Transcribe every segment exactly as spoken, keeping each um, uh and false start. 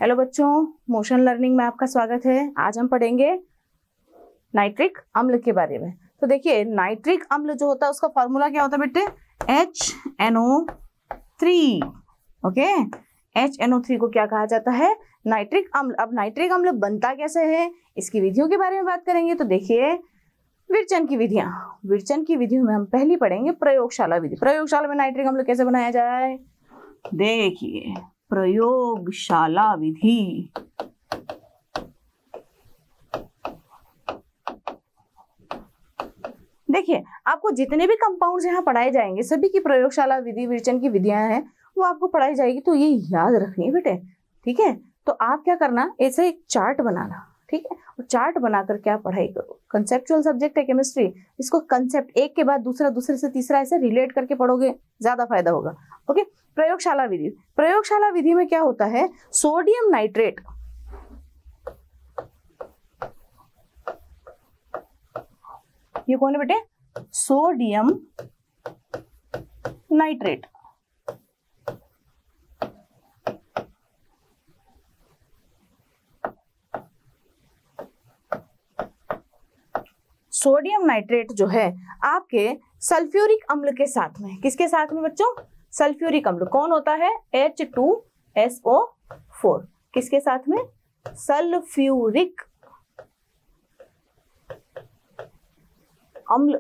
Hello बच्चों, motion learning में आपका स्वागत है। आज हम पढ़ेंगे नाइट्रिक अम्ल के बारे में। तो देखिए, नाइट्रिक अम्ल जो होता है उसका फॉर्मूला क्या होता है बेटे? H N O three. Okay, H N O three को क्या कहा जाता है? नाइट्रिक अम्ल। अब नाइट्रिक अम्ल बनता कैसे है, इसकी विधियों के बारे में बात करेंगे। तो देखिए, विरचन की विधियां, विरचन की विधियों में हम पहली पढ़ेंगे प्रयोगशाला विधि। प्रयोगशाला में नाइट्रिक अम्ल कैसे बनाया जाए? देखिए, प्रयोगशाला विधि। देखिए, आपको जितने भी कंपाउंड्स यहाँ पढ़ाए जाएंगे सभी की प्रयोगशाला विधि, विरचन की विधियां हैं, वो आपको पढ़ाई जाएगी। तो ये याद रखनी है बेटे, ठीक है? तो आप क्या करना, ऐसे एक चार्ट बनाना, ठीक है? और चार्ट बनाकर क्या पढ़ाई करो। कंसेप्चुअल सब्जेक्ट है केमिस्ट्री, इसको कंसेप्ट एक के बाद दूसरा, दूसरे से तीसरा ऐसे रिलेट करके पढ़ोगे, ज्यादा फायदा होगा। ओके, प्रयोगशाला विधि। प्रयोगशाला विधि में क्या होता है? सोडियम नाइट्रेट, ये कौन है बेटे? Sodium nitrate. सोडियम नाइट्रेट जो है आपके सल्फ्यूरिक अम्ल के साथ में, किसके साथ में बच्चों? सल्फ्यूरिक अम्ल। कौन होता है? H two S O four. किसके साथ में? सल्फ्यूरिक अम्ल।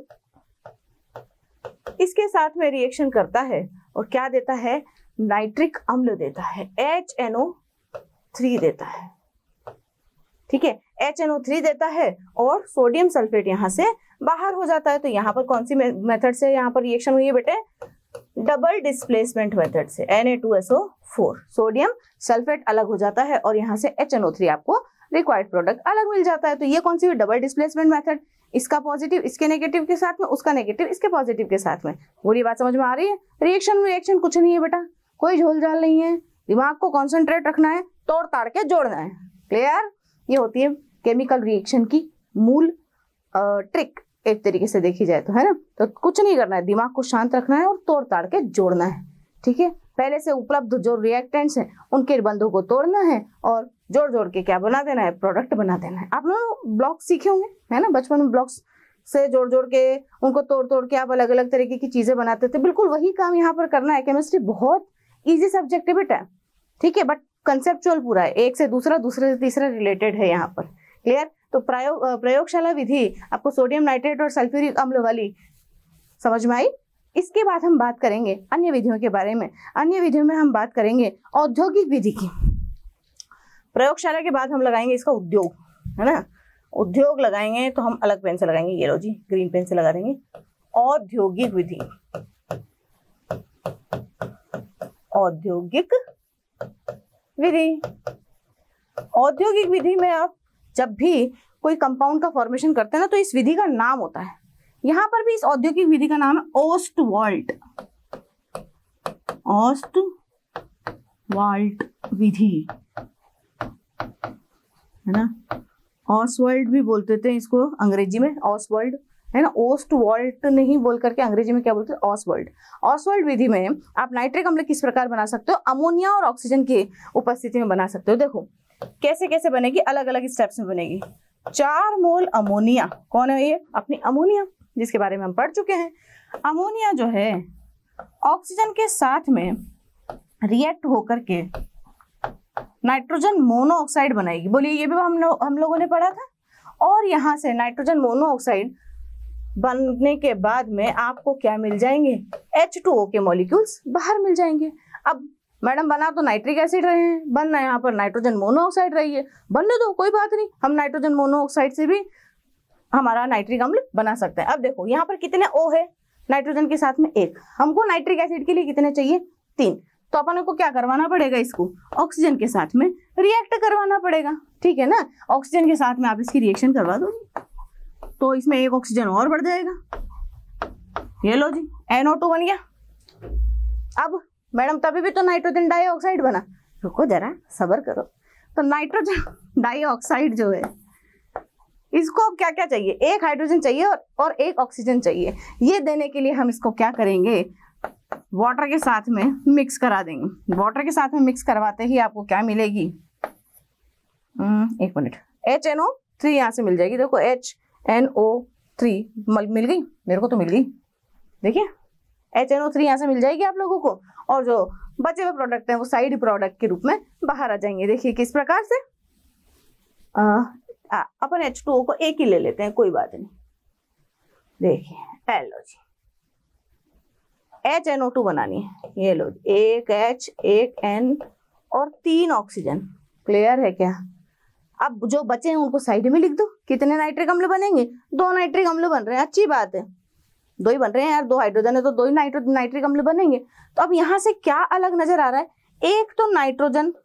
इसके साथ में रिएक्शन करता है और क्या देता है? नाइट्रिक अम्ल देता है, एच एन ओ थ्री देता है, ठीक है? एच एन ओ थ्री देता है और सोडियम सल्फेट यहां से बाहर हो जाता है। तो यहाँ पर कौन सी मेथड से यहाँ पर रिएक्शन हुई है बेटे? डबल डिस्प्लेसमेंट मेथड से। N A two S O four, sodium sulphate अलग हो जाता है और यहाँ से एच एन ओ थ्री आपको रिक्वायर्ड प्रोडक्ट अलग मिल जाता है। तो ये कौन सी हुई? Double displacement method. इसका पॉजिटिव इसके नेगेटिव के साथ में, उसका नेगेटिव इसके पॉजिटिव के साथ में। पूरी बात समझ में आ रही है? रिएक्शन रिएक्शन कुछ नहीं है बेटा, कोई झोल झाल नहीं है। दिमाग को कॉन्सेंट्रेट रखना है, तोड़ ताड़ के जोड़ना है। क्लियर? ये होती है केमिकल रिएक्शन की मूल ट्रिक, एक तरीके से देखी जाए तो, है ना? तो कुछ नहीं करना है, दिमाग को शांत रखना है और तोड़ ताड़ के जोड़ना है, ठीक है? पहले से उपलब्ध जो रिएक्टेंट्स हैं उनके बंधों को तोड़ना है और जोड़ जोड़ के क्या बना देना है? प्रोडक्ट बना देना है। आप लोग ब्लॉक्स सीखे होंगे, है ना? बचपन में ब्लॉक्स से जोड़ जोड़ के उनको तोड़ तोड़ के आप अलग अलग तरीके की चीजें बनाते थे। बिल्कुल वही काम यहाँ पर करना है। केमिस्ट्री बहुत ईजी सब्जेक्ट है बेटा, ठीक है? बट कंसेप्चुअल पूरा है, एक से दूसरा, दूसरे से तीसरा रिलेटेड है यहाँ पर। क्लियर? तो प्रयोग प्रयोगशाला विधि आपको सोडियम नाइट्रेट और सल्फ्यूरिक अम्ल वाली समझ में आई। इसके बाद हम बात करेंगे अन्य विधियों के बारे में। अन्य विधियों में हम बात करेंगे औद्योगिक विधि की। प्रयोगशाला के बाद हम लगाएंगे इसका उद्योग, है ना? उद्योग लगाएंगे तो हम अलग पेन से लगाएंगे, ये लो जी, ग्रीन पेन से लगा देंगे। औद्योगिक विधि, औद्योगिक विधि। औद्योगिक विधि में आप जब भी कोई कंपाउंड का फॉर्मेशन करते हैं ना, तो इस विधि का नाम होता है, यहां पर भी इस औद्योगिक विधि का नाम है ओस्टवाल्ट। ओस्टवाल्ट विधि, है ना? ऑसवाल्ड भी बोलते थे इसको अंग्रेजी में, ऑसवाल्ड, है ना? ओस्टवाल्ट नहीं बोल करके अंग्रेजी में क्या बोलते हैं? ऑसवाल्ड। ऑसवाल्ड विधि में आप नाइट्रिक अम्ल किस प्रकार बना सकते हो? अमोनिया और ऑक्सीजन की उपस्थिति में बना सकते हो। देखो कैसे कैसे बनेगी, अलग अलग स्टेप्स में बनेगी। चार मोल अमोनिया, कौन है ये? अपनी अमोनिया, जिसके बारे में हम पढ़ चुके हैं। अमोनिया जो है ऑक्सीजन के साथ में रिएक्ट होकर के नाइट्रोजन मोनोऑक्साइड बनाएगी। बोलिए, ये भी हम लोग हम लोगों ने पढ़ा था। और यहाँ से नाइट्रोजन मोनोऑक्साइड बनने के बाद में आपको क्या मिल जाएंगे? एच टू ओ के मॉलिक्यूल्स बाहर मिल जाएंगे। अब मैडम बना तो नाइट्रिक एसिड रहे हैं, बनना यहाँ पर नाइट्रोजन मोनोऑक्साइड रही है, बनने दो, कोई बात नहीं। हम नाइट्रोजन मोनोऑक्साइड से भी हमारा नाइट्रिक अम्ल बना सकते हैं। अब देखो यहाँ पर कितने ओ है नाइट्रोजन के साथ में? एक। हमको नाइट्रिक एसिड के लिए कितने चाहिए? तीन। तो अपन को क्या करवाना पड़ेगा? इसको ऑक्सीजन के साथ में रिएक्ट करवाना पड़ेगा, ठीक है ना? ऑक्सीजन के साथ में आप इसकी रिएक्शन करवा दो तो इसमें एक ऑक्सीजन और बढ़ जाएगा। ये लो जी, एन ओ टू बन गया। अब मैडम तभी भी तो नाइट्रोजन डाइऑक्साइड बना। रुको जरा, सब्र करो। तो नाइट्रोजन डाइऑक्साइड जो है, इसको क्या क्या चाहिए? एक हाइड्रोजन चाहिए और, और एक ऑक्सीजन चाहिए। ये देने के लिए हम इसको क्या करेंगे? वाटर के साथ में मिक्स करा देंगे। वाटर के साथ में मिक्स करवाते ही आपको क्या मिलेगी? एक minute, H N O three यहाँ से मिल जाएगी, देखो एच एन ओ थ्री मिल गई, मेरे को तो मिल गई, देखिए एच एन ओ थ्री यहाँ से मिल जाएगी आप लोगों को, और जो बचे हुए प्रोडक्ट हैं वो साइड प्रोडक्ट के रूप में बाहर आ जाएंगे। देखिए किस प्रकार से, आ, आ, अपन एच टू ओ को एक ही ले लेते हैं, कोई बात नहीं। देखिए लो जी, एच एन ओ टू बनानी है, ये लो एक एच एक एन और तीन ऑक्सीजन, क्लियर है क्या? अब जो बचे हैं उनको साइड में लिख दो, कितने नाइट्रिक अम्ल बनेंगे? दो नाइट्रिक अम्ल बन रहे हैं, अच्छी बात है, दो ही बन रहे हैं यार, दो हाइड्रोजन है तो दो ही नाइट्रो नाइट्रिक अम्ल बनेंगे। तो अब यहां से क्या अलग नजर आ रहा है, एक तो नाइट्रोजन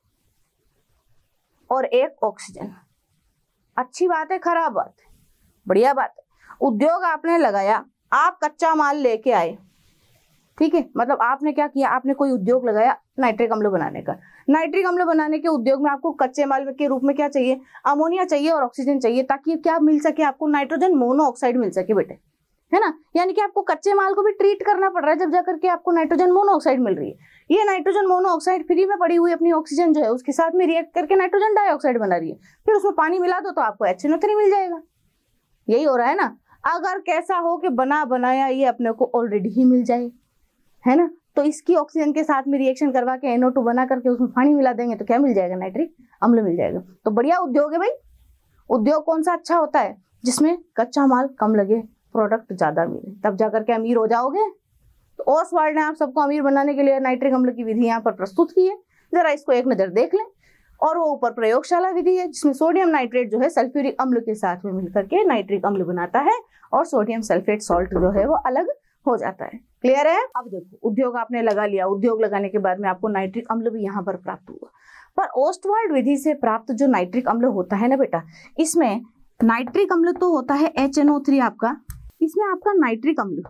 और एक ऑक्सीजन, अच्छी बात है, खराब बात है, बढ़िया बात है। उद्योग आपने लगाया, आप कच्चा माल लेके आए, ठीक है, मतलब आपने क्या किया, आपने कोई उद्योग लगाया नाइट्रिक अम्ल बनाने का। नाइट्रिक अम्ल बनाने के उद्योग में आपको कच्चे माल के रूप में क्या चाहिए, अमोनिया चाहिए और ऑक्सीजन चाहिए, ताकि क्या मिल सके आपको, नाइट्रोजन मोनोऑक्साइड मिल सके बेटे, है ना। यानी कि आपको कच्चे माल को भी ट्रीट करना पड़ रहा है, जब जाकर के आपको नाइट्रोजन मोनोऑक्साइड मिल रही है। ये नाइट्रोजन मोनोऑक्साइड फ्री में पड़ी हुई अपनी ऑक्सीजन जो है उसके साथ में रिएक्ट करके नाइट्रोजन डाइऑक्साइड बना रही है, फिर उसमें पानी मिला दो तो आपको एच एन ओ थ्री मिल जाएगा। यही हो रहा है ना। अगर कैसा हो कि बना बनाया ये अपने को ऑलरेडी ही मिल जाए, है ना, तो इसकी ऑक्सीजन के साथ में रिएक्शन करवा के एन ओ टू बना करके उसमें पानी मिला देंगे तो क्या मिल जाएगा, नाइट्रिक अम्ल मिल जाएगा। तो बढ़िया उद्योग है भाई। उद्योग कौन सा अच्छा होता है, जिसमें कच्चा माल कम लगे, प्रोडक्ट ज्यादा मिले, तब जाकर के अमीर हो जाओगे। तो ओसवाल्ड ने आप सबको अमीर बनाने के लिए नाइट्रिक अम्ल की विधि यहाँ पर प्रस्तुत की है, जरा इसको एक नजर देख लें। और वो ऊपर प्रयोगशाला विधि है, जिसमें सोडियम नाइट्रेट जो है सल्फ्यूरिक अम्ल के साथ में मिलकर के नाइट्रिक अम्ल बनाता है, और सोडियम सल्फेट सॉल्ट जो है वो अलग हो जाता है। क्लियर है? अब देखो उद्योग आपने लगा लिया, उद्योग लगाने के बाद में आपको नाइट्रिक अम्ल भी यहाँ पर प्राप्त हुआ। पर ओस्टवाल्ड विधि से प्राप्त जो नाइट्रिक अम्ल होता है ना बेटा, इसमें नाइट्रिक अम्ल तो होता है एच एन ओ थ्री आपका, इसमें आपका नाइट्रिक अम्ल,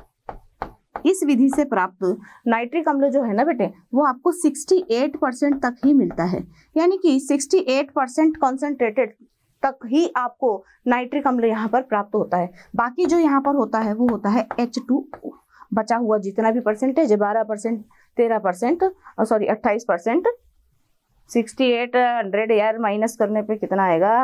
इस विधि से प्राप्त नाइट्रिक अम्ल जो है ना बेटे, वो आपको अड़सठ परसेंट तक ही मिलता है, यानी कि अड़सठ परसेंट कॉन्सेंट्रेटेड तक ही आपको नाइट्रिक अम्ल यहाँ पर प्राप्त होता है। बाकी जो यहाँ पर होता है वो होता है एच टू ओ, बचा हुआ जितना भी परसेंटेज है, बारह परसेंट, तेरह परसेंट, सॉरी अट्ठाईस परसेंट, सिक्सटी एट हंड्रेड यार माइनस करने पे कितना आएगा,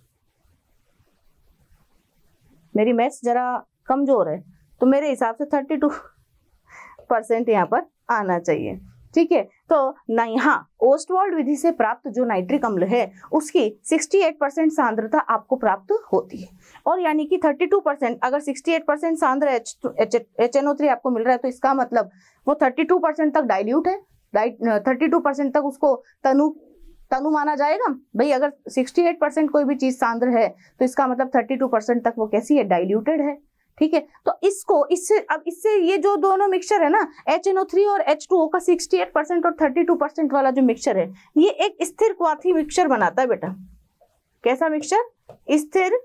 मेरी मैथ्स जरा कमजोर है, तो मेरे हिसाब से थर्टी टू परसेंट यहाँ पर आना चाहिए। ठीक है, तो ना यहाँ ओस्टवाल्ड विधि से प्राप्त जो नाइट्रिक अम्ल है उसकी अड़सठ परसेंट सांद्रता आपको प्राप्त होती है, और यानी कि बत्तीस परसेंट, अगर अड़सठ परसेंट सांद्र एच एन ओ थ्री आपको मिल रहा है तो इसका मतलब वो बत्तीस परसेंट तक डाइल्यूट है, बत्तीस परसेंट तक उसको तनु तनु माना जाएगा भाई। अगर अड़सठ परसेंट कोई भी चीज सांद्र है तो इसका मतलब बत्तीस परसेंट तक वो कैसी है, डाइल्यूटेड है। ठीक है, तो इसको इससे अब इससे ये जो दोनों मिक्सचर है ना, एच एन ओ थ्री और एच टू ओ का अड़सठ परसेंट और बत्तीस परसेंट वाला जो मिक्सचर है, ये एक स्थिर क्वाथी मिक्सचर बनाता है बेटा। कैसा मिक्सचर? स्थिर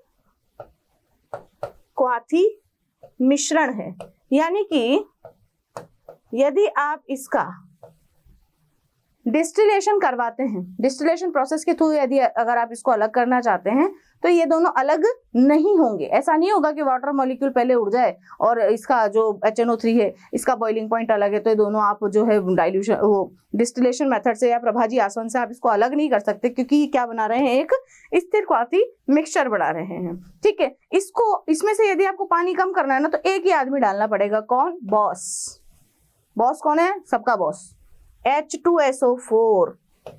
क्वाथी मिश्रण है, यानी कि यदि आप इसका डिस्टिलेशन करवाते हैं, डिस्टिलेशन प्रोसेस के थ्रू यदि अगर आप इसको अलग करना चाहते हैं तो ये दोनों अलग नहीं होंगे। ऐसा नहीं होगा कि वाटर मॉलिक्यूल पहले उड़ जाए और इसका जो एच एन ओ थ्री है इसका बॉइलिंग पॉइंट अलग है, तो ये दोनों आप जो है डाइल्यूशन वो डिस्टिलेशन मेथड से या प्रभाजी आसवन से आप इसको अलग नहीं कर सकते, क्योंकि क्या बना रहे हैं, एक स्थिर क्वाथी मिक्सचर बना रहे हैं। ठीक है, इसको इसमें से यदि आपको पानी कम करना है ना तो एक ही आदमी डालना पड़ेगा। कौन? बॉस। बॉस कौन है? सबका boss, H two S O four.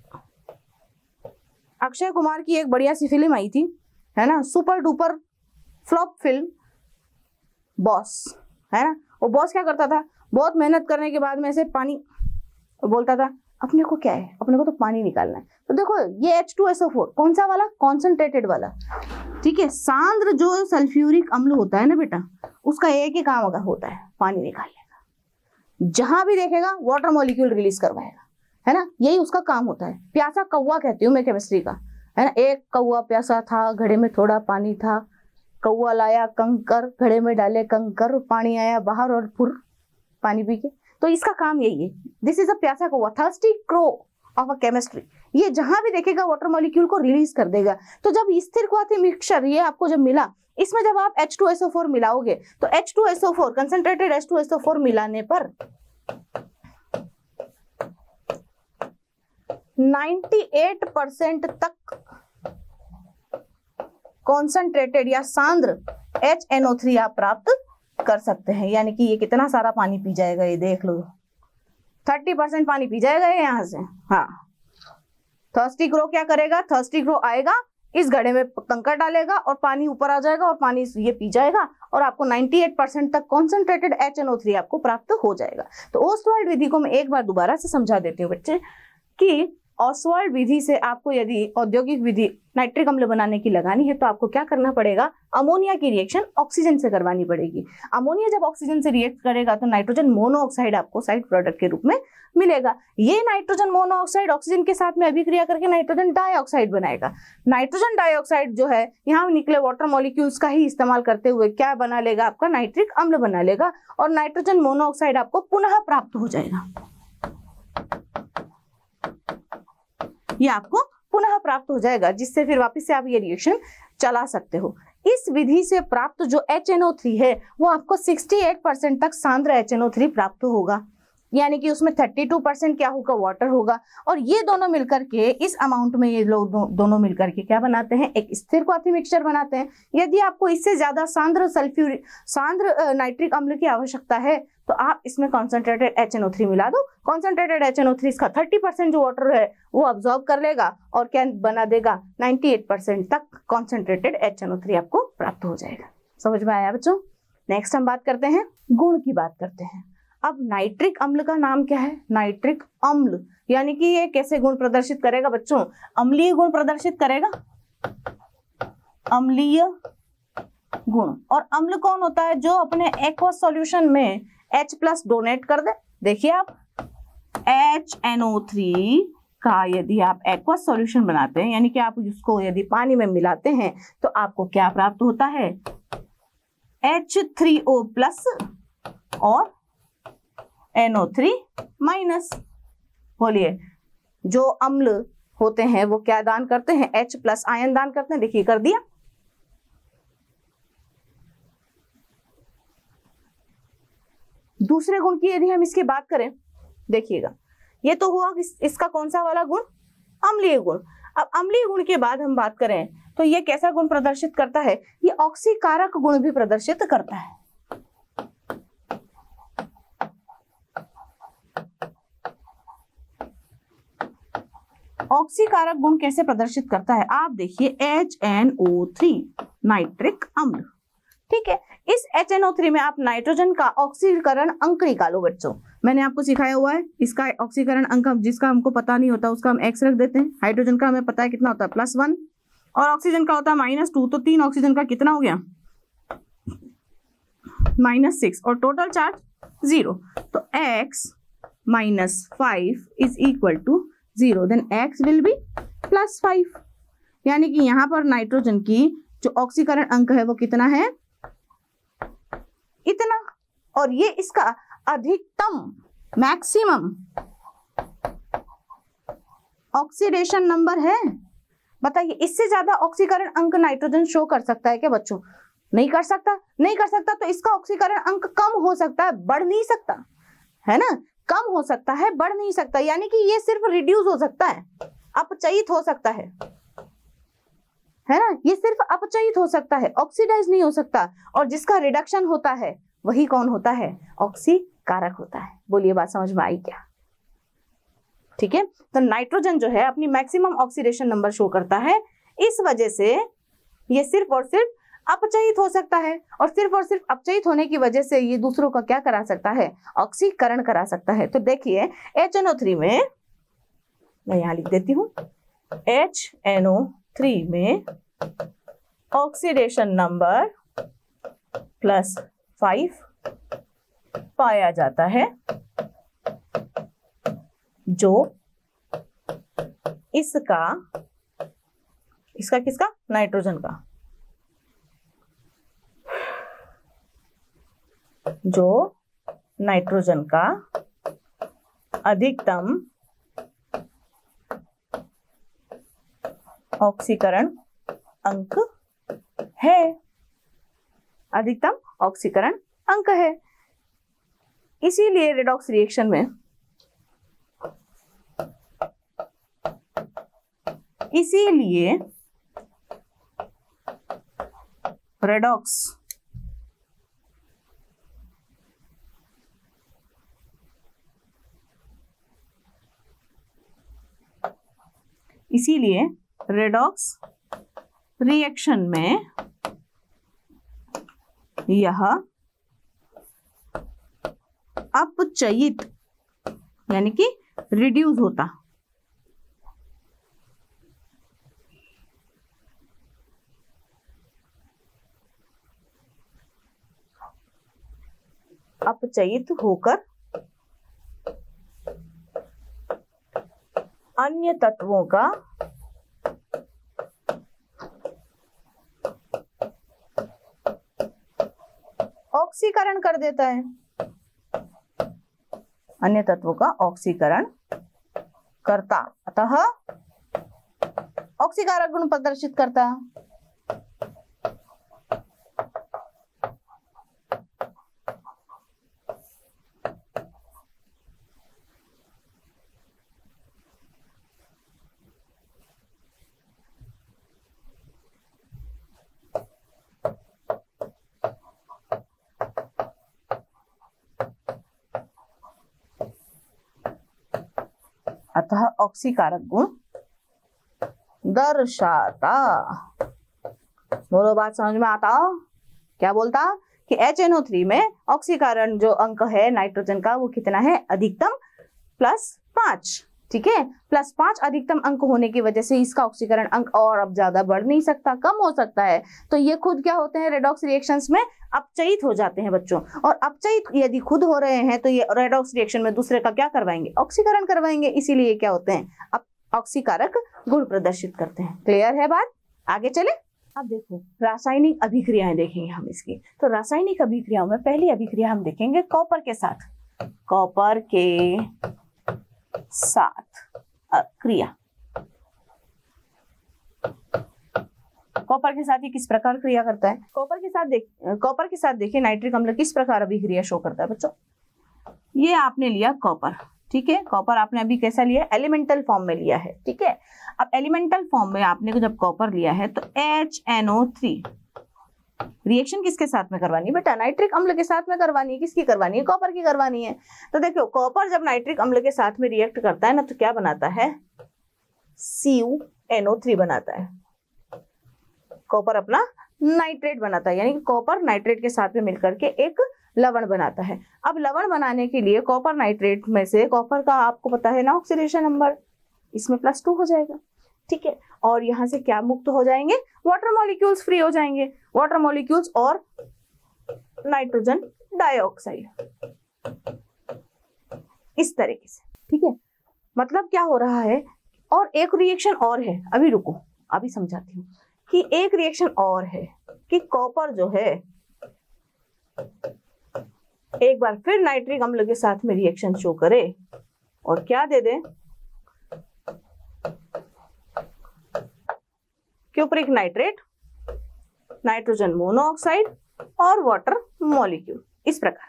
Akshay Kumar की एक बढ़िया सी फिल्म आई थी, है ना, super duper flop film boss, है ना। वो बॉस क्या करता था, बहुत मेहनत करने के बाद में ऐसे पानी बोलता था, अपने को क्या है, अपने को तो पानी निकालना है। तो देखो ये H two S O four कौन सा वाला, कॉन्सेंट्रेटेड वाला। ठीक है, सांद्र जो सल्फ्यूरिक अम्ल होता है ना बेटा, उसका एक ही काम अगर होता है, पानी निकालने का। जहां भी देखेगा वाटर मॉलिक्यूल रिलीज करवाएगा, है ना, यही उसका काम होता है। प्यासा कौवा कहती हूँ मैं केमिस्ट्री का, है ना। एक कौवा प्यासा था, घड़े में थोड़ा पानी था, कौवा लाया कंकर, घड़े में डाले कंकर, पानी आया बाहर और फुर पानी पी के। तो इसका काम यही है, दिस इज अ प्यासा कौवा, thirsty crow of a chemistry. ये जहां भी देखेगा वाटर मॉलिक्यूल को रिलीज कर देगा। तो जब स्थिर क्वाथी मिक्सचर ये आपको जब मिला, इसमें जब आप H two S O four मिलाओगे तो H two S O four concentrated H two S O four मिलाने पर अट्ठानवे परसेंट तक कॉन्सेंट्रेटेड या सांद्र एच एन ओ थ्री आप प्राप्त कर सकते हैं। यानी कि ये कितना सारा पानी पी जाएगा, ये देख लो, थर्टी परसेंट पानी पी जाएगा ये यहाँ से। हाँ, थर्स्टी क्रो क्या करेगा, थर्स्टी क्रो आएगा, इस घड़े में कंकड़ डालेगा और पानी ऊपर आ जाएगा और पानी ये पी जाएगा और आपको अट्ठानवे परसेंट तक concentrated H N O three आपको प्राप्त हो जाएगा। तो ओस्वाल्ड विधि को मैं एक बार दोबारा से समझा देती हूँ बच्चे कि ओस्वाल्ड विधि से आपको यदि औद्योगिक विधि नाइट्रिक अम्ल बनाने की लगानी है तो आपको क्या करना पड़ेगा, अमोनिया की रिएक्शन ऑक्सीजन से करवानी पड़ेगी। अमोनिया जब ऑक्सीजन से रिएक्ट करेगा तो नाइट्रोजन मोनोऑक्साइड आपको साइड प्रोडक्ट के रूप में मिलेगा। ये नाइट्रोजन मोनोऑक्साइड ऑक्सीजन के साथ में अभिक्रिया करके नाइट्रोजन डाइऑक्साइड बनाएगा। नाइट्रोजन डाइऑक्साइड जो है यहाँ निकले वाटर मॉलिक्यूल्स का ही इस्तेमाल करते हुए क्या बना लेगा, आपका नाइट्रिक अम्ल बना लेगा और नाइट्रोजन मोनोऑक्साइड आपको पुनः प्राप्त हो जाएगा। ये आपको पुनः प्राप्त हो जाएगा, जिससे फिर वापस से आप ये रिएक्शन चला सकते हो। इस विधि से प्राप्त जो एच एन ओ थ्री है वो आपको अड़सठ परसेंट तक सांद्र एच एन ओ थ्री प्राप्त होगा, यानी कि उसमें बत्तीस परसेंट क्या होगा, वाटर होगा। और ये दोनों मिलकर के इस अमाउंट में ये लोग दो, दोनों मिलकर के क्या बनाते हैं, एक स्थिर क्वाथी मिक्सचर बनाते हैं। यदि आपको इससे ज्यादा सांद्र सल्फ्यूरिक सांद्र नाइट्रिक अम्ल की आवश्यकता है तो आप इसमें concentrated H N O three मिला दो। Concentrated H N O three इसका तीस परसेंट जो वाटर है वो अब्सॉर्ब कर लेगा और क्या बना देगा, अट्ठानवे परसेंट तक concentrated H N O three आपको प्राप्त हो जाएगा। समझ में आया बच्चों? नेक्स्ट हम बात करते हैं, गुण की बात करते हैं। अब नाइट्रिक अम्ल का नाम क्या है, नाइट्रिक अम्ल, यानी कि ये कैसे गुण प्रदर्शित करेगा बच्चों, अम्लीय गुण प्रदर्शित करेगा, अम्लीय गुण। और अम्ल कौन होता है, जो अपने एक्वस सॉल्यूशन में H प्लस डोनेट कर दे। देखिए आप एच एन ओ थ्री का यदि आप एक्वस सॉल्यूशन बनाते हैं, यानी कि आप उसको यदि पानी में मिलाते हैं तो आपको क्या प्राप्त होता है, एच थ्री ओ प्लस और एन ओ थ्री माइनस। बोलिए, जो अम्ल होते हैं वो क्या दान करते हैं, H प्लस आयन दान करते हैं। देखिए कर दिया। दूसरे गुण की यदि हम इसकी बात करें, देखिएगा ये तो हुआ इस, इसका कौन सा वाला गुण, अम्लीय गुण। अब अम्लीय गुण के बाद हम बात करें तो ये कैसा गुण प्रदर्शित करता है, ये ऑक्सीकारक गुण भी प्रदर्शित करता है। ऑक्सीकारक गुण कैसे प्रदर्शित करता है, आप देखिए H N O three nitric अम्ल, ठीक है। इस एच एन ओ थ्री में आप नाइट्रोजन का ऑक्सीकरण अंक निकालो बच्चों, मैंने आपको सिखाया हुआ है। इसका ऑक्सीकरण अंक जिसका हमको पता नहीं होता उसका हम एक्स रख देते हैं। हाइड्रोजन का हमें पता है कितना होता है, प्लस वन, और ऑक्सीजन का होता है माइनस टू, तो तीन ऑक्सीजन का कितना हो गया, माइनस सिक्स, और टोटल चार्ज जीरो। तो x minus five is equal to zero, then x will be plus five. यानी कि यहाँ पर नाइट्रोजन की जो ऑक्सीकरण अंक है वो कितना है, इतना, और ये इसका अधिकतम मैक्सिमम ऑक्सीडेशन नंबर है। बताइए, इससे ज्यादा ऑक्सीकरण अंक नाइट्रोजन शो कर सकता है क्या बच्चों? नहीं कर सकता, नहीं कर सकता। तो इसका ऑक्सीकरण अंक कम हो सकता है, बढ़ नहीं सकता है ना, कम हो सकता है, बढ़ नहीं सकता। यानी कि ये सिर्फ रिड्यूस हो सकता है, अपचयित हो सकता है, है ना, ये सिर्फ अपचयित हो सकता है, ऑक्सीडाइज नहीं हो सकता। और जिसका रिडक्शन होता है वही कौन होता है, ऑक्सीकारक होता है। बोलिए, बात समझ में आई क्या? ठीक है। तो नाइट्रोजन जो है अपनी मैक्सिमम ऑक्सीडेशन नंबर शो करता है, इस वजह से ये सिर्फ और सिर्फ अपचयित हो सकता है, और सिर्फ और सिर्फ अपचयित होने की वजह से ये दूसरों का क्या करा सकता है, ऑक्सीकरण करा सकता है। तो देखिए एच एन ओ थ्री में, मैं यहां लिख देती हूं, एच एन ओ थ्री में ऑक्सीडेशन नंबर प्लस फाइव पाया जाता है, जो इसका इसका किसका, नाइट्रोजन का, जो नाइट्रोजन का अधिकतम ऑक्सीकरण अंक है, अधिकतम ऑक्सीकरण अंक है। इसीलिए रेडॉक्स रिएक्शन में इसीलिए रेडॉक्स इसीलिए रेडॉक्स रिएक्शन में यह अपचयित यानी कि रिड्यूस होता, अपचयित होकर अन्य तत्वों का ऑक्सीकरण कर देता है, अन्य तत्वों का ऑक्सीकरण करता, अतः ऑक्सीकारक गुण प्रदर्शित करता। अतः ऑक्सीकारक गुण दर्शाता। बोलो बात समझ में आता? क्या बोलता कि एच एन ओ थ्री में ऑक्सीकरण जो अंक है नाइट्रोजन का वो कितना है? अधिकतम प्लस पांच। ठीक है, प्लस पांच अधिकतम अंक होने की वजह से इसका ऑक्सीकरण अंक और अब ज्यादा बढ़ नहीं सकता, कम हो सकता है। तो ये खुद क्या होते हैं? रेडॉक्स रिएक्शंस में अपचयित हो जाते हैं बच्चों। और अपचयित यदि खुद हो रहे हैं तो ये रेडॉक्स रिएक्शन में दूसरे का क्या करवाएंगे? ऑक्सीकरण करवाएंगे। इसीलिए क्या होते हैं? अब ऑक्सीकारक गुण प्रदर्शित करते हैं। क्लियर है बात? आगे चले। अब देखो रासायनिक अभिक्रियाएं देखेंगे हम इसकी। तो रासायनिक अभिक्रियाओं में पहली अभिक्रिया हम देखेंगे कॉपर के साथ। कॉपर के साथ क्रिया। कॉपर के साथ ये किस प्रकार क्रिया करता है? कॉपर के साथ देख कॉपर के साथ देखिए नाइट्रिक अम्ल किस प्रकार अभिक्रिया शो करता है बच्चों। ये आपने लिया कॉपर, ठीक है। कॉपर आपने अभी कैसा लिया? एलिमेंटल फॉर्म में लिया है, ठीक है। अब एलिमेंटल फॉर्म में आपने जब कॉपर लिया है तो H N O three reaction किसके साथ में करवानी है बेटा? नाइट्रिक अम्ल के साथ में करवानी है। किसकी करवानी है? कॉपर की करवानी है। तो देखो कॉपर जब नाइट्रिक अम्ल के साथ में रिएक्ट करता है ना तो क्या बनाता है? C U N O three बनाता है। कॉपर अपना नाइट्रेट बनाता है, यानी कि कॉपर नाइट्रेट के साथ में मिलकर के एक लवण बनाता है। अब लवण बनाने के लिए कॉपर नाइट्रेट में से कॉपर का आपको पता है ना ऑक्सीडेशन नंबर, इसमें प्लस टू हो जाएगा, ठीक है। और यहाँ से क्या मुक्त हो जाएंगे? वाटर मॉलिक्यूल्स फ्री हो जाएंगे, वाटर मॉलिक्यूल्स और नाइट्रोजन डाइऑक्साइड, इस तरीके से, ठीक है। मतलब क्या हो रहा है? और एक रिएक्शन और है, अभी रुको अभी समझाती हूँ कि एक रिएक्शन और है कि कॉपर जो है एक बार फिर नाइट्रिक अम्ल के साथ में रिएक्शन शो करे और क्या दे दे? क्यूप्रिक नाइट्रेट, नाइट्रोजन मोनोऑक्साइड और वाटर मॉलिक्यूल, इस प्रकार।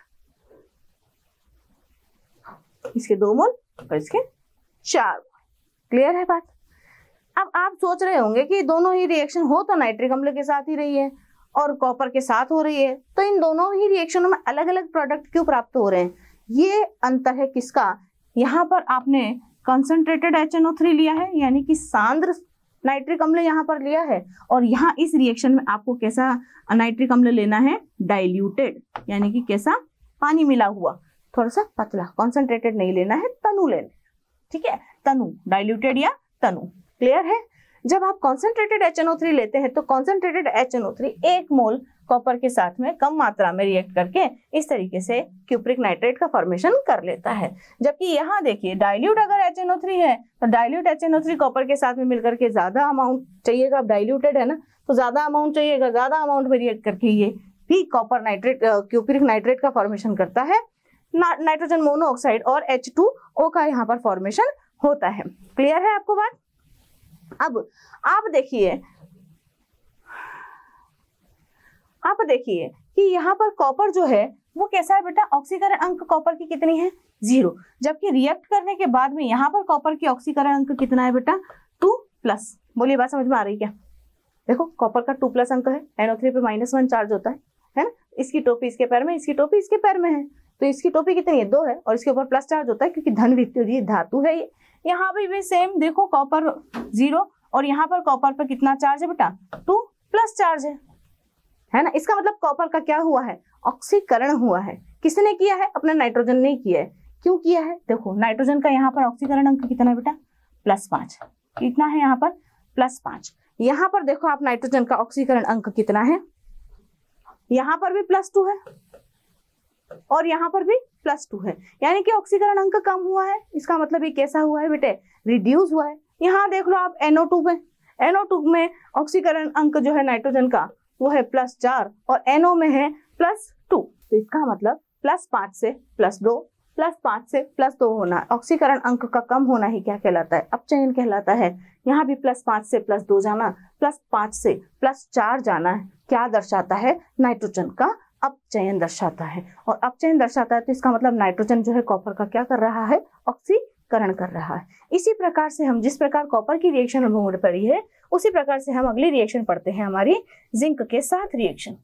इसके दो मोल और इसके चार मोल। क्लियर है बात? अब आप सोच रहे होंगे कि दोनों ही रिएक्शन हो तो नाइट्रिक अम्ल के साथ ही रही है और कॉपर के साथ हो रही है, तो इन दोनों ही रिएक्शनों में अलग अलग प्रोडक्ट क्यों प्राप्त हो रहे हैं? ये अंतर है किसका? यहाँ पर आपने concentrated H N O three लिया है, यानी कि सांद्र नाइट्रिक अम्ल यहाँ पर लिया है, और यहाँ इस रिएक्शन में आपको कैसा नाइट्रिक अम्ल लेना है? डाइल्यूटेड, यानी कि कैसा? पानी मिला हुआ, थोड़ा सा पतला। कॉन्सेंट्रेटेड नहीं लेना है, तनु लेना, ठीक है। तनु, डाइल्यूटेड या तनु। क्लियर है? जब आप concentrated H N O three लेते हैं तो concentrated H N O three एक मोल कॉपर के साथ में कम मात्रा में रिएक्ट करके इस तरीके से क्यूप्रिक नाइट्रेट का फॉर्मेशन कर लेता है। जबकि यहाँ देखिए डाइल्यूट अगर एच एन ओ थ्री है तो dilute H N O three copper के साथ में मिलकर के ज्यादा अमाउंट चाहिएगा। अब डाइल्यूटेड है ना तो ज्यादा अमाउंट चाहिएगा, ज्यादा अमाउंट में रिएक्ट करके ये भी कॉपर नाइट्रेट क्यूप्रिक नाइट्रेट का फॉर्मेशन करता है। नाइट्रोजन मोनोऑक्साइड और एच टू ओ का यहाँ पर फॉर्मेशन होता है। क्लियर है आपको बात? अब आप देखिए आप देखिए कि यहाँ पर कॉपर जो है वो कैसा है बेटा? ऑक्सीकरण अंक कॉपर की कितनी है? जीरो। जबकि रिएक्ट करने के बाद में यहाँ पर कॉपर की ऑक्सीकरण अंक कितना है बेटा? Two plus. बोलिए बात समझ में आ रही क्या? देखो कॉपर का टू प्लस अंक है, एन ओ थ्री पे माइनस वन चार्ज होता है, है ना। इसकी टोपी इसके पैर में, इसकी टोपी इसके पैर में है, तो इसकी टोपी कितनी है, दो है, और इसके ऊपर प्लस चार्ज होता है क्योंकि धन विद्युत धातु है ये। यहाँ पे भी सेम देखो, कॉपर जीरो और यहाँ पर कॉपर पर कितना चार्ज है बेटा, टू प्लस चार्ज है, है ना। इसका मतलब कॉपर का क्या हुआ है, ऑक्सीकरण हुआ है। किसने किया है, अपने नाइट्रोजन ने किया है। क्यों किया है, देखो नाइट्रोजन का यहाँ पर ऑक्सीकरण अंक कितना है बेटा, प्लस पांच। कितना है यहाँ पर, प्लस पांच। यहाँ पर देखो आप नाइट्रोजन का ऑक्सीकरण अंक कितना है, यहाँ पर भी प्लस टू है और यहाँ पर भी प्लस टू है, यानी कि ऑक्सीकरण अंक कम हुआ है। इसका मतलब ये कैसा हुआ है बेटे, रिड्यूस हुआ है। यहाँ देख लो आप एन ओ टू में, एन ओ टू में ऑक्सीकरण अंक जो है नाइट्रोजन का वो है प्लस चार और एन ओ में है प्लस टू। तो इसका मतलब प्लस पांच से प्लस दो, प्लस पांच से प्लस दो होना, ऑक्सीकरण अंक का कम होना ही क्या कहलाता है, अपचयन कहलाता है। यहाँ भी प्लस पांच से प्लस दो जाना, प्लस पांच से प्लस चार जाना है, क्या दर्शाता है, नाइट्रोजन का अपचयन दर्शाता है। और अपचयन दर्शाता है तो इसका मतलब नाइट्रोजन जो है कॉपर का क्या कर रहा है, ऑक्सीकरण कर रहा है। इसी प्रकार से हम जिस प्रकार कॉपर की रिएक्शन हमने पढ़ी है, उसी प्रकार से हम अगली रिएक्शन पढ़ते हैं हमारी जिंक के साथ रिएक्शन।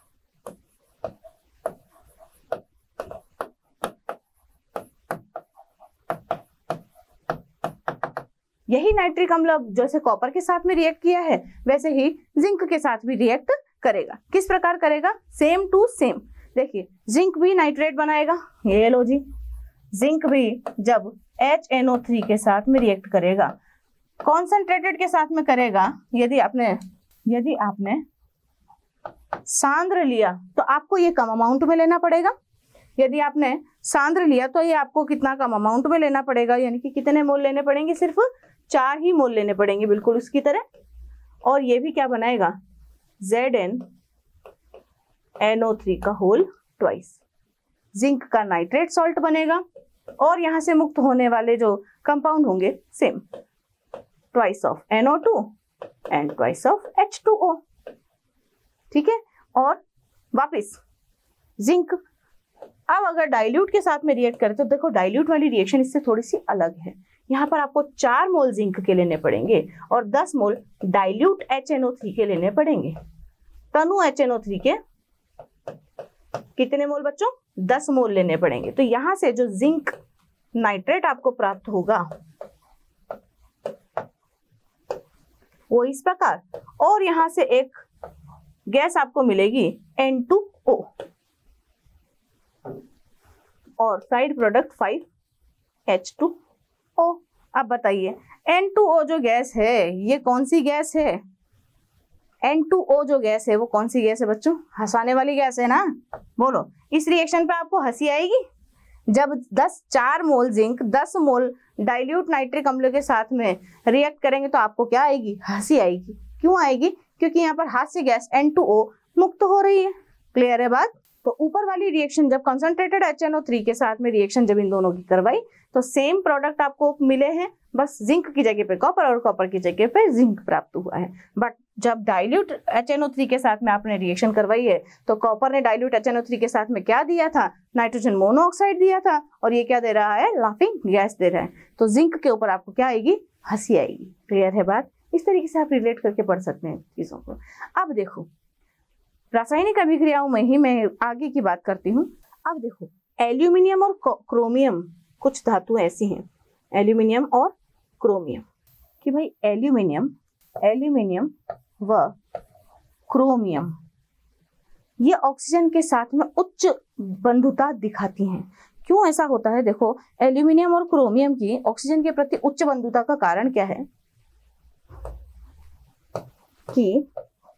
यही नाइट्रिक अम्ल जैसे कॉपर के साथ में रिएक्ट किया है वैसे ही जिंक के साथ भी रिएक्ट करेगा। किस प्रकार करेगा, सेम टू सेम। देखिए जिंक भी नाइट्रेट बनाएगा, ये लो जी, जिंक भी जब एच एन ओ थ्री के साथ में रिएक्ट करेगा, कॉन्सेंट्रेटेड के साथ में करेगा। यदि आपने यदि आपने सांद्र लिया तो आपको ये कम अमाउंट में लेना पड़ेगा, यदि आपने सांद्र लिया तो ये आपको कितना कम अमाउंट में लेना पड़ेगा, यानी कि कितने मोल लेने पड़ेंगे, सिर्फ चार ही मोल लेने पड़ेंगे, बिल्कुल उसकी तरह। और ये भी क्या बनाएगा, Z N N O three का होल ट्वाइस, जिंक का नाइट्रेट सॉल्ट बनेगा। और यहां से मुक्त होने वाले जो कंपाउंड होंगे same, twice of N O two and twice of H two O, ठीक है। और वापिस जिंक अब अगर डाइल्यूट के साथ में रिएक्ट करें तो देखो डाइल्यूट वाली रिएक्शन इससे थोड़ी सी अलग है। यहाँ पर आपको चार मोल जिंक के लेने पड़ेंगे और दस mole dilute H N O three के लेने पड़ेंगे। तनु एच एन ओ थ्री के कितने मोल बच्चों, दस मोल लेने पड़ेंगे। तो यहां से जो जिंक नाइट्रेट आपको प्राप्त होगा वो इस प्रकार, और यहां से एक गैस आपको मिलेगी एन टू ओ और side product five H two O. अब बताइए एन टू ओ जो गैस है ये कौन सी गैस है, एन टू ओ जो गैस है वो कौन सी गैस है बच्चों, हंसाने वाली गैस है ना। बोलो इस रिएक्शन पे आपको हंसी आएगी जब दस चार मोल जिंक दस मोल डाइल्यूट नाइट्रिक अम्ल के साथ में रिएक्ट करेंगे तो आपको क्या आएगी, हंसी आएगी। क्यों आएगी, क्योंकि यहाँ पर हास्य गैस एन टू ओ मुक्त हो रही है। क्लियर है बात। तो ऊपर वाली रिएक्शन जब concentrated H N O three के साथ में रिएक्शन जब इन दोनों की करवाई तो सेम प्रोडक्ट आपको मिले हैं, बस जिंक की जगह पे कॉपर और कॉपर की जगह पे जिंक प्राप्त हुआ है। बट जब dilute H N O three के साथ में आपने रिएक्शन करवाई है तो कॉपर ने dilute H N O three के साथ में क्या दिया था, नाइट्रोजन मोनोऑक्साइड दिया था, और ये क्या दे रहा है, लाफिंग गैस दे रहा है। तो जिंक के ऊपर आपको क्या आएगी, हंसी आएगी। क्लियर है बात। इस तरीके से आप रिलेट करके पढ़ सकते हैं चीजों को। अब देखो रासायनिक अभिक्रियाओं में ही मैं आगे की बात करती हूँ। अब देखो एल्यूमिनियम और क्रोमियम, कुछ धातुएं ऐसी हैं एल्यूमिनियम और क्रोमियम कि भाई एल्यूमिनियम एल्यूमिनियम व क्रोमियम ये ऑक्सीजन के साथ में उच्च बंधुता दिखाती हैं। क्यों ऐसा होता है, देखो एल्यूमिनियम और क्रोमियम की ऑक्सीजन के प्रति उच्च बंधुता का कारण क्या है कि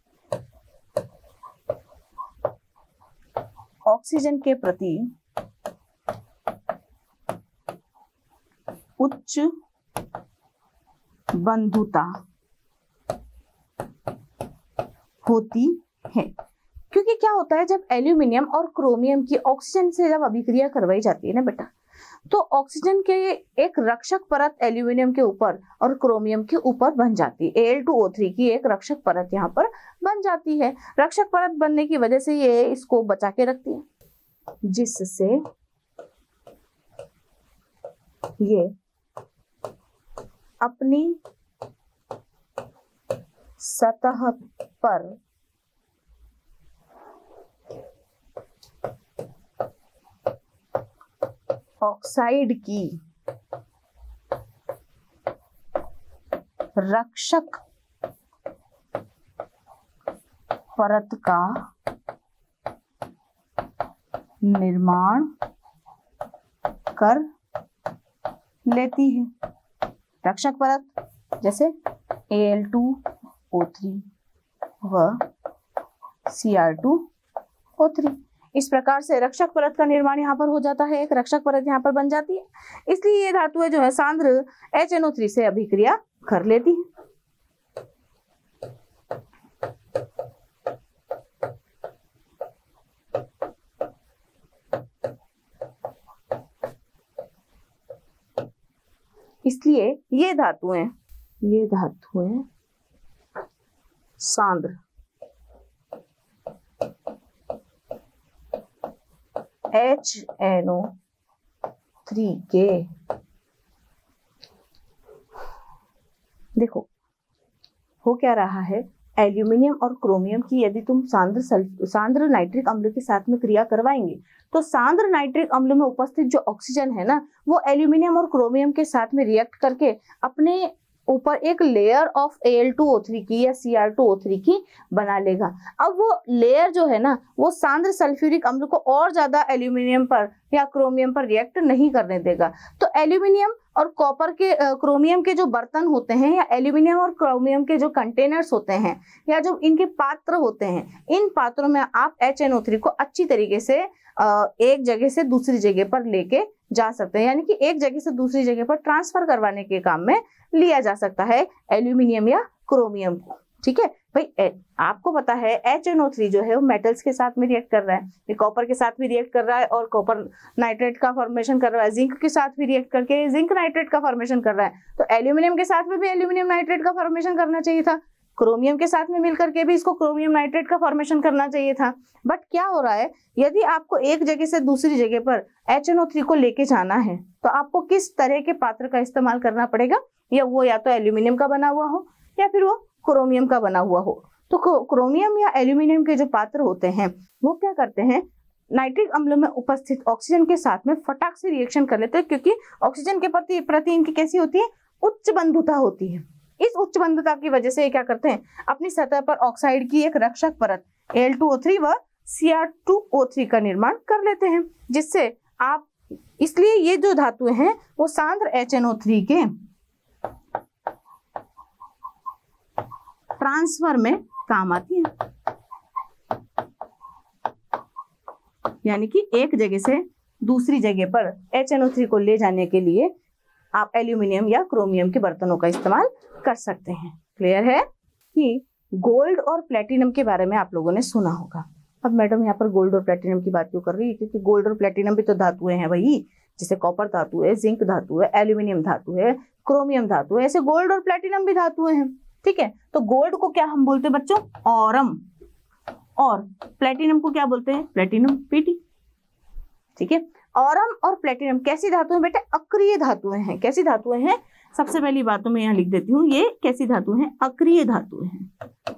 ऑक्सीजन के प्रति उच्च बंधुता होती है। क्योंकि क्या होता है जब एल्यूमिनियम और क्रोमियम की ऑक्सीजन से जब अभिक्रिया करवाई जाती है ना बेटा, तो ऑक्सीजन के एक रक्षक परत एल्यूमिनियम के ऊपर और क्रोमियम के ऊपर बन जाती है। A L two O three की एक रक्षक परत यहाँ पर बन जाती है। रक्षक परत बनने की वजह से ये इसको बचा के रखती है, जिससे ये अपनी सतह पर ऑक्साइड की रक्षक परत का निर्माण कर लेती है। रक्षक परत जैसे A L two O three व C R two O three. इस प्रकार से रक्षक परत का निर्माण यहाँ पर हो जाता है, एक रक्षक परत यहाँ पर बन जाती है। इसलिए ये धातुएं जो है सांद्र एच एन ओ थ्री से अभिक्रिया कर लेती हैं। इसलिए ये धातुएं ये धातुएं सांद्र एच एन ओ थ्री के, देखो हो क्या रहा है, एल्यूमिनियम और क्रोमियम की यदि तुम सांद्र सांद्र नाइट्रिक अम्ल के साथ में क्रिया करवाएंगे तो सांद्र नाइट्रिक अम्ल में उपस्थित जो ऑक्सीजन है ना वो एल्यूमिनियम और क्रोमियम के साथ में रिएक्ट करके अपने ऊपर एक layer of A L two O three की या C R two O three की बना लेगा। अब वो लेयर जो है ना वो सांद्र सल्फ्यूरिक अम्ल को और ज्यादा एल्यूमिनियम पर या क्रोमियम पर रिएक्ट नहीं करने देगा। तो एल्यूमिनियम और कॉपर के क्रोमियम के जो बर्तन होते हैं या एल्यूमिनियम और क्रोमियम के जो कंटेनर्स होते हैं या जो इनके पात्र होते हैं, इन पात्रों में आप एच एन ओ थ्री को अच्छी तरीके से एक जगह से दूसरी जगह पर लेके जा सकते हैं, यानी कि एक जगह से दूसरी जगह पर ट्रांसफर करवाने के काम में लिया जा सकता है एल्यूमिनियम या क्रोमियम को। ठीक है भाई, आपको पता है एच एन ओ थ्री जो है वो मेटल्स के साथ में रिएक्ट कर रहा है, ये कॉपर के साथ भी रिएक्ट कर रहा है और कॉपर नाइट्रेट का फॉर्मेशन कर रहा है, जिंक के साथ भी रिएक्ट करके जिंक नाइट्रेट का फॉर्मेशन कर रहा है। तो एल्यूमिनियम के साथ में भी एल्यूमिनियम नाइट्रेट का फॉर्मेशन करना चाहिए था, क्रोमियम के साथ में मिलकर के भी इसको क्रोमियम नाइट्रेट का फॉर्मेशन करना चाहिए था। बट क्या हो रहा है, यदि आपको एक जगह से दूसरी जगह पर एच एन ओ थ्री को लेके जाना है तो आपको किस तरह के पात्र का इस्तेमाल करना पड़ेगा, या वो या तो एल्यूमिनियम का बना हुआ हो या फिर वो क्रोमियम का बना हुआ हो। तो क्रोमियम या एल्यूमिनियम के जो पात्र होते हैं वो क्या करते हैं, नाइट्रिक अम्ल में उपस्थित ऑक्सीजन के साथ में फटाक से रिएक्शन कर लेते हैं, क्योंकि ऑक्सीजन के प्रति प्रति इनकी कैसी होती है, उच्च बंधुता होती है। इस उच्च बंधुता की वजह से ये क्या करते हैं, अपनी सतह पर ऑक्साइड की एक रक्षक परत A L two O three व C R two O three का निर्माण कर लेते हैं, जिससे आप, इसलिए ये जो धातुएं हैं वो सांद्र एच एन ओ थ्री के ट्रांसफर में काम आती है। यानी कि एक जगह से दूसरी जगह पर एच एन ओ थ्री को ले जाने के लिए आप एल्यूमिनियम या क्रोमियम के बर्तनों का इस्तेमाल कर सकते हैं। क्लियर है कि गोल्ड और प्लेटिनम के बारे में आप लोगों ने सुना होगा। अब मैडम यहाँ पर गोल्ड और प्लेटिनम की बात क्यों कर रही है, क्योंकि गोल्ड और प्लेटिनम भी तो धातुएं हैं भाई, जैसे कॉपर धातु है, जिंक धातु है, एल्यूमिनियम धातु है, क्रोमियम धातु है, ऐसे गोल्ड और प्लेटिनम भी धातुएं हैं। ठीक है, तो गोल्ड को क्या हम बोलते हैं बच्चों, ऑरम, और प्लेटिनम को क्या बोलते हैं, प्लेटिनम पीटी। ठीक है, ऑरम और प्लेटिनम कैसी धातुएं बेटे, अक्रिय धातुएं हैं। कैसी धातुएं हैं, सबसे पहली बात तो मैं यहाँ लिख देती हूँ, ये कैसी धातुएं हैं, अक्रिय धातुएं हैं।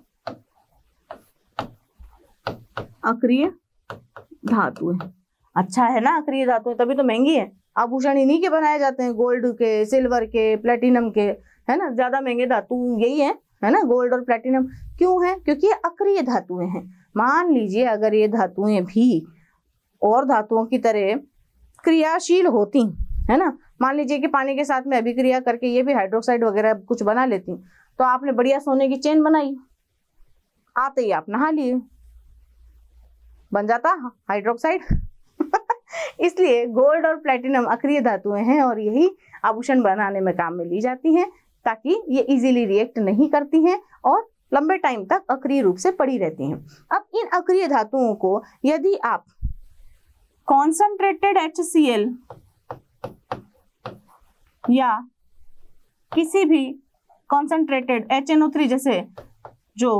अक्रिय धातुएं, अच्छा है ना, अक्रिय धातुएं तभी तो महंगी है, आभूषण इन्हीं के बनाए जाते हैं, गोल्ड के, सिल्वर के, प्लेटिनम के, है ना, ज्यादा महंगे धातु यही है, है ना, गोल्ड और प्लेटिनम। क्यों है, क्योंकि ये अक्रिय धातुएं हैं। मान लीजिए अगर ये धातुएं भी और धातुओं की तरह क्रियाशील होती, है ना, मान लीजिए कि पानी के साथ में अभिक्रिया करके ये भी हाइड्रोक्साइड वगैरह कुछ बना लेती, तो आपने बढ़िया सोने की चेन बनाई, आते ही आप नहा लिए, बन जाता हाइड्रोक्साइड। इसलिए गोल्ड और प्लेटिनम अक्रिय धातुएं हैं और यही आभूषण बनाने में काम में ली जाती हैं, ताकि ये इजीली रिएक्ट नहीं करती हैं और लंबे टाइम तक अक्रिय रूप से पड़ी रहती हैं। अब इन अक्रिय धातुओं को यदि आप कॉन्सेंट्रेटेड एच सी एल या किसी भी concentrated H N O three जैसे जो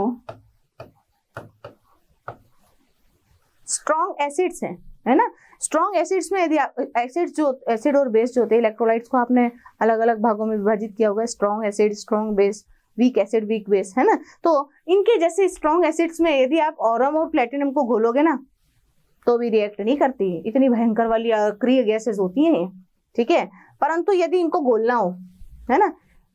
स्ट्रॉन्ग एसिड्स हैं, है ना, स्ट्रॉन्ग एसिड्स में यदि एसिड्स जो एसिड और बेस जो होते हैं, इलेक्ट्रोलाइट्स को आपने अलग अलग भागों में विभाजित किया होगा, strong acid, strong base, weak acid weak base, है ना। तो इनके जैसे स्ट्रॉन्ग एसिड्स में यदि आप ऑरम और प्लेटिनम को घोलोगे ना तो भी रिएक्ट नहीं करती, इतनी भयंकर वाली अक्रिय गैसेस होती हैं, ठीक है। परंतु यदि इनको घोलना हो, है ना,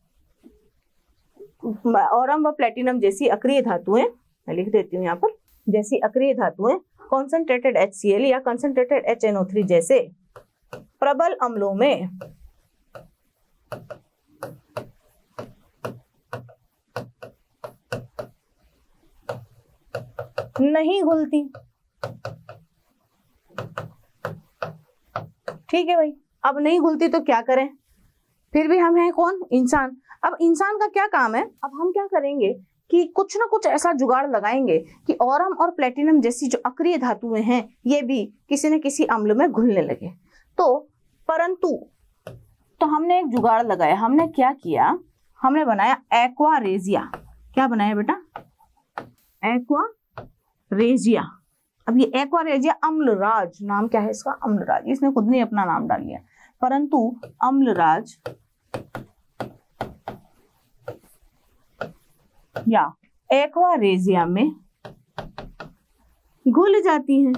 ऑरम व प्लेटिनम जैसी अक्रिय धातुएं, मैं लिख देती हूँ यहाँ पर, जैसी अक्रिय धातुएं कॉन्सेंट्रेटेड एच सी एल या concentrated H N O three जैसे प्रबल अम्लों में नहीं घुलती। ठीक है भाई, अब नहीं घुलती तो क्या करें, फिर भी हम हैं कौन, इंसान। अब इंसान का क्या काम है, अब हम क्या करेंगे कि कुछ ना कुछ ऐसा जुगाड़ लगाएंगे कि ऑरम और प्लेटिनम जैसी जो अक्रिय धातुएं हैं ये भी किसी न किसी अम्ल में घुलने लगे। तो परंतु तो हमने एक जुगाड़ लगाया, हमने क्या किया, हमने बनाया एक्वारेजिया। क्या बनाया बेटा, एक्वारेजिया। अब ये एक्वारेजिया अम्लराज, नाम क्या है इसका, अम्लराज, इसने खुद ने अपना नाम डाल लिया, परंतु अम्लराज या एक्वारेजिया में घुल जाती हैं।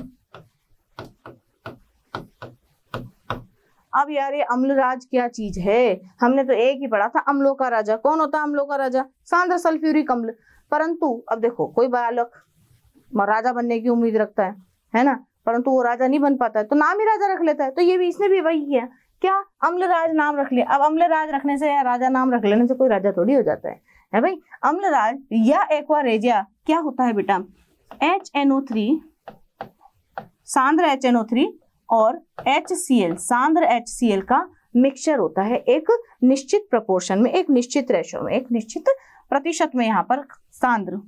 अब यार ये अम्लराज क्या चीज है, हमने तो एक ही पढ़ा था, अम्लों का राजा। कौन होता है अम्लों का राजा, सांद्र सल्फ्यूरिक अम्ल। परंतु अब देखो कोई बालक राजा बनने की उम्मीद रखता है, है ना, परंतु वो राजा नहीं बन पाता है तो नाम ही राजा रख लेता है। तो ये भी इसने भी वही किया, क्या, अम्लराज नाम रख लिया। अब अम्लराज रखने से या राजा नाम रख लेने से कोई राजा थोड़ी हो जाता है, है भाई। अम्लराज या एक्वारेजिया क्या होता है बेटा, एच एन ओ थ्री सांद्र एच एन ओ थ्री और एच सी एल सांद्र एच सी एल का मिक्सचर होता है, एक निश्चित प्रपोर्शन में, एक निश्चित रेशो में, एक निश्चित प्रतिशत में। यहाँ पर सांद्र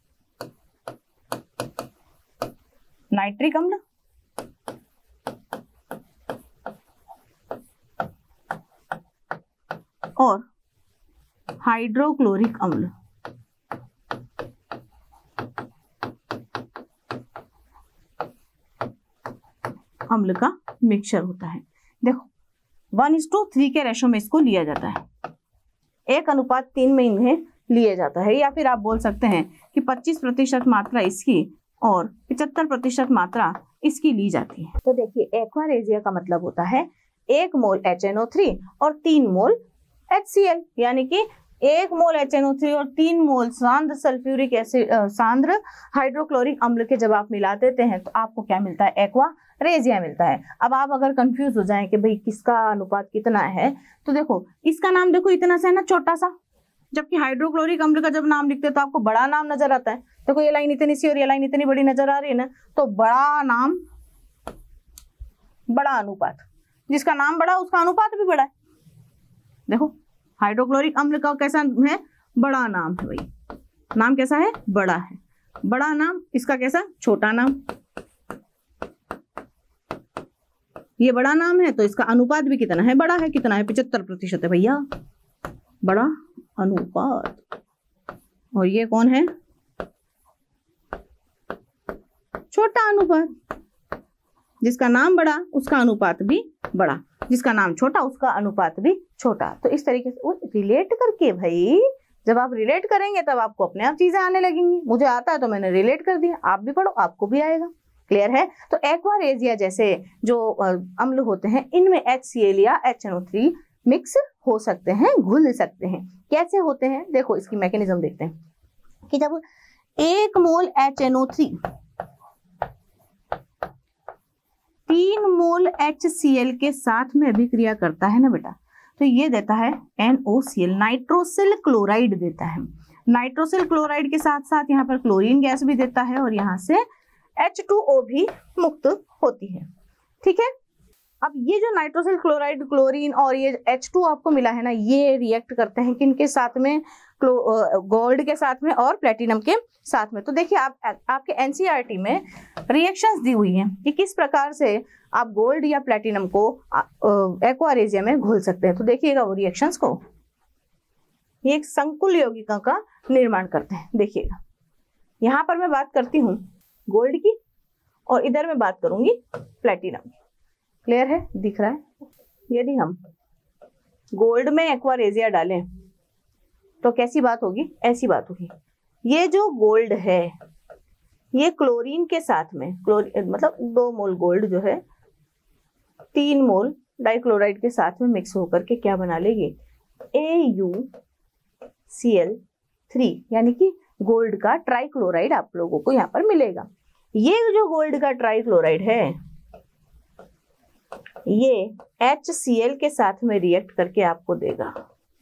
नाइट्रिक अम्ल और हाइड्रोक्लोरिक अम्ल अम्ल का मिक्सचर होता है। देखो वन इज टू थ्री के रेशो में इसको लिया जाता है, एक अनुपात तीन में इन्हें लिया जाता है, या फिर आप बोल सकते हैं कि पच्चीस प्रतिशत मात्रा इसकी और पचहत्तर प्रतिशत मात्रा इसकी ली जाती है। तो देखिए एक्वारेजिया का मतलब होता है एक mole H N O three और तीन मोल एच सी एल, यानी कि एक mole H N O three और तीन मोल सांद्र सल्फ्यूरिक एसिड सांद्र हाइड्रोक्लोरिक अम्ल के जब आप मिला देते हैं तो आपको क्या मिलता है, एक्वारेजिया मिलता है। अब आप अगर कंफ्यूज हो जाएं कि भाई किसका अनुपात कितना है, तो देखो इसका नाम देखो इतना सा है ना, छोटा सा, जबकि हाइड्रोक्लोरिक अम्ल का जब नाम लिखते हैं तो आपको बड़ा नाम नजर आता है। देखो ये लाइन इतनी सी और ये लाइन इतनी बड़ी नजर आ रही है ना, तो बड़ा नाम बड़ा अनुपात, जिसका नाम बड़ा उसका अनुपात भी बड़ा है। देखो हाइड्रोक्लोरिक अम्ल का कैसा है, बड़ा नाम है भाई, नाम कैसा है, बड़ा है, बड़ा नाम, इसका कैसा, छोटा नाम। ये बड़ा नाम है तो इसका अनुपात भी कितना है, बड़ा है, कितना है, पचहत्तर प्रतिशत है भैया, बड़ा अनुपात। और ये कौन है, छोटा अनुपात। जिसका नाम बड़ा उसका अनुपात भी बड़ा, जिसका नाम छोटा उसका अनुपात भी छोटा। तो इस तरीके से वो रिलेट करके, भाई जब आप रिलेट करेंगे तब आपको अपने आप चीजें आने लगेंगी। मुझे आता है तो मैंने रिलेट कर दिया, आप भी पढ़ो आपको भी आएगा। क्लियर है। तो एक्वारेजिया जैसे जो अम्ल होते हैं इनमें एच सी एल या H N O three mix हो सकते हैं, घुल सकते हैं। कैसे होते हैं देखो, इसकी मैकेनिज्म देखते हैं कि जब एक mole H N O three तीन मोल एच सी एल के साथ में अभिक्रिया करता है ना बेटा, तो ये देता है N O C L, nitrosyl chloride देता है। नाइट्रोसिल क्लोराइड के साथ साथ यहाँ पर क्लोरीन गैस भी देता है और यहाँ से एच टू ओ भी मुक्त होती है। ठीक है। अब ये जो नाइट्रोसिल क्लोराइड, क्लोरीन और ये एच टू आपको मिला है ना, ये रिएक्ट करते हैं किनके साथ में, गोल्ड के साथ में और प्लेटिनम के साथ में। तो देखिए आप आपके एन सी आर टी में रिएक्शंस दी हुई हैं कि किस प्रकार से आप गोल्ड या प्लेटिनम को एक्वारेजिया में घोल सकते हैं। तो देखिएगा वो रिएक्शंस को, ये एक संकुल यौगिका का निर्माण करते हैं। देखिएगा यहाँ पर मैं बात करती हूँ गोल्ड की और इधर मैं बात करूंगी प्लेटिनम की। क्लियर है, दिख रहा है। यदि हम गोल्ड में एक्वारेजिया डालें तो कैसी बात होगी, ऐसी बात होगी। ये जो गोल्ड है ये क्लोरीन के साथ में, क्लोरीन मतलब दो मोल गोल्ड जो है तीन मोल डाइक्लोराइड के साथ में मिक्स होकर के क्या बना लेगी, A U C L three, यानी कि गोल्ड का ट्राइक्लोराइड आप लोगों को यहाँ पर मिलेगा। ये जो गोल्ड का ट्राइक्लोराइड है ये एच सी एल के साथ में रिएक्ट करके आपको देगा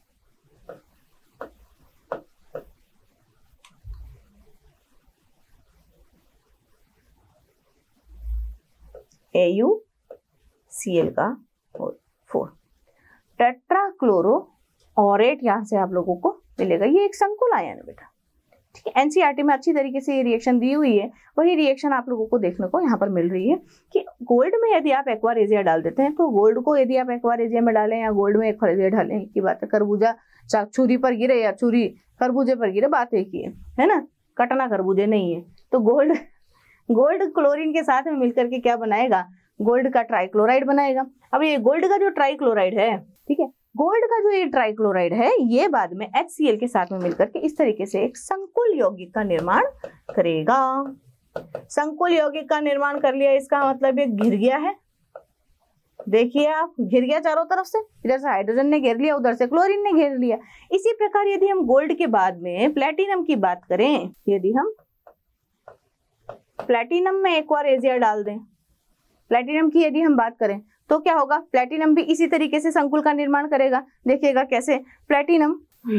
ए यू सी एल का फोर, टेट्राक्लोरो ऑरेट यहां से आप लोगों को मिलेगा। ये एक संकुल आयन है बेटा, ठीक है। एनसीईआरटी में अच्छी तरीके से ये रिएक्शन दी हुई है, वही रिएक्शन आप लोगों को देखने को यहाँ पर मिल रही है कि गोल्ड में यदि आप एक्वारेजिया डाल देते हैं तो गोल्ड को यदि आप एक्वारेजिया में डालें या गोल्ड में एक्वारेजिया डालें की बात है, खरबूजा छुरी पर गिरे या छुरी खरबूजे पर गिरे, बात एक ही है, है ना, कटना खरबूजे नहीं है। तो गोल्ड गोल्ड क्लोरीन के साथ में मिलकर के क्या बनाएगा, गोल्ड का ट्राइक्लोराइड बनाएगा। अब ये गोल्ड का जो ट्राइक्लोराइड है, ठीक है, गोल्ड का जो ये ट्राइक्लोराइड है ये बाद में एच सी एल के साथ में मिलकर के इस तरीके से एक संकुल यौगिक का निर्माण करेगा। संकुल यौगिक का निर्माण कर लिया, इसका मतलब ये घिर गया है, देखिए आप, घिर गया चारों तरफ से, इधर से हाइड्रोजन ने घेर लिया, उधर से क्लोरीन ने घेर लिया। इसी प्रकार यदि हम गोल्ड के बाद में प्लेटिनम की बात करें, यदि हम प्लेटिनम में एक्वारेजिया डाल दें, प्लेटिनम की यदि हम बात करें तो क्या होगा, प्लेटिनम भी इसी तरीके से संकुल का निर्माण करेगा। देखिएगा कैसे, प्लेटिनम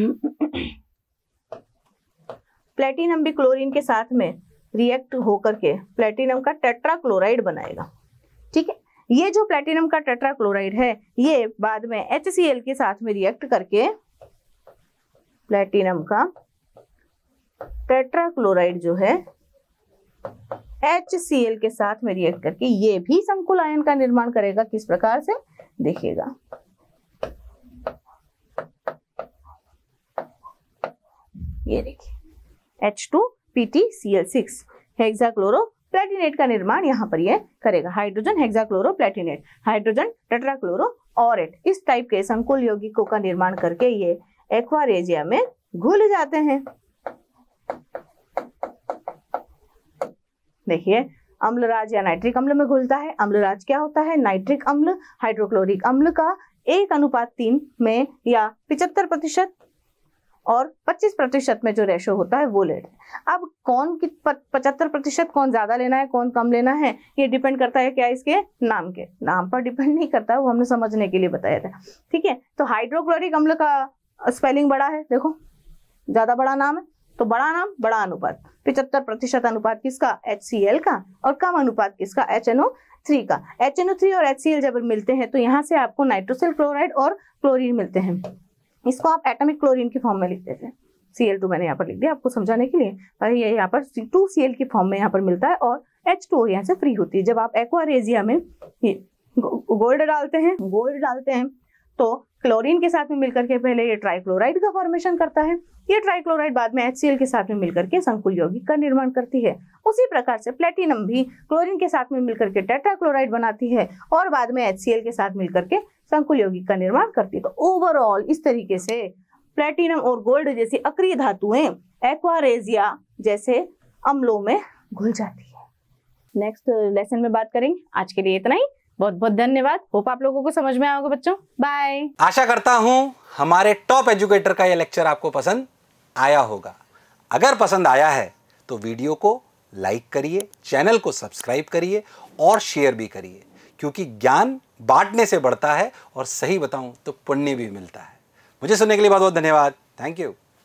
प्लेटिनम भी क्लोरीन के साथ में रिएक्ट होकर के प्लेटिनम का टेट्राक्लोराइड बनाएगा, ठीक है। ये जो प्लेटिनम का टेट्राक्लोराइड है ये बाद में एच सी एल के साथ में रिएक्ट करके प्लेटिनम का टेट्राक्लोराइड जो है एच सी एल के साथ में रिएक्ट करके ये भी संकुल आयन का निर्माण करेगा। किस प्रकार से, देखिएगा, ये देखिए H two P T C L six hexachloro platinate का निर्माण यहाँ पर ये करेगा। Hydrogen hexachloro platinate, hydrogen tetrachloro aurate, इस टाइप के संकुल यौगिकों का निर्माण करके ये एक्वारेजिया में घुल जाते हैं। देखिए, अम्लराज या नाइट्रिक अम्ल में घुलता है। अम्लराज क्या होता है, नाइट्रिक अम्ल हाइड्रोक्लोरिक अम्ल का एक अनुपात तीन में या पिचहत्तर प्रतिशत और पच्चीस प्रतिशत में जो रेशो होता है वो लेते हैं। अब कौन की पचहत्तर प्रतिशत कौन ज्यादा लेना है कौन कम लेना है ये डिपेंड करता है क्या, इसके नाम के नाम पर डिपेंड नहीं करता, वो हमने समझने के लिए बताया था, ठीक है। तो हाइड्रोक्लोरिक अम्ल का स्पेलिंग बड़ा है, देखो ज्यादा बड़ा नाम है, तो बड़ा नाम बड़ा अनुपात, पिचहत्तर प्रतिशत अनुपात किसका, एच सी एल का, और कम अनुपात किसका, एच एन ओ थ्री का। एच एन ओ थ्री और एच सी एल जब मिलते हैं तो यहाँ से आपको नाइट्रोसिल क्लोराइड और क्लोरीन मिलते हैं। इसको आप एटॉमिक क्लोरीन की फॉर्म में लिख देते हैं, सी एल टू मैंने यहाँ पर लिख दिया आपको समझाने के लिए, पर ये यहाँ पर टू सी एल की फॉर्म में यहाँ पर मिलता है और एच टू ओ यहाँ से फ्री होती है। जब आप एक्वारेजिया में गोल्ड डालते हैं गोल्ड डालते हैं तो क्लोरीन के साथ में मिलकर के पहले ये ट्राइक्लोराइड का फॉर्मेशन करता है, ये ट्राइक्लोराइड बाद में एच सी एल के साथ में मिलकर के संकुल यौगिक का निर्माण करती है। उसी प्रकार से प्लेटिनम भी क्लोरीन के साथ में मिलकर के टेट्राक्लोराइड बनाती है और बाद में एच सी एल के साथ मिलकर के संकुल यौगिक का निर्माण करती है। तो ओवरऑल इस तरीके से प्लेटिनम और गोल्ड जैसी अक्रिय धातुएं एक्वारेजिया जैसे अम्लों में घुल जाती है। नेक्स्ट लेसन में बात करेंगे। आज के लिए इतना ही, बहुत बहुत धन्यवाद। होप आप लोगों को समझ में आया होगा बच्चों। बाय। आशा करता हूं हमारे टॉप एजुकेटर का यह लेक्चर आपको पसंद आया होगा। अगर पसंद आया है तो वीडियो को लाइक करिए, चैनल को सब्सक्राइब करिए और शेयर भी करिए, क्योंकि ज्ञान बांटने से बढ़ता है और सही बताऊं तो पुण्य भी मिलता है। मुझे सुनने के लिए बहुत बहुत धन्यवाद। Thank you.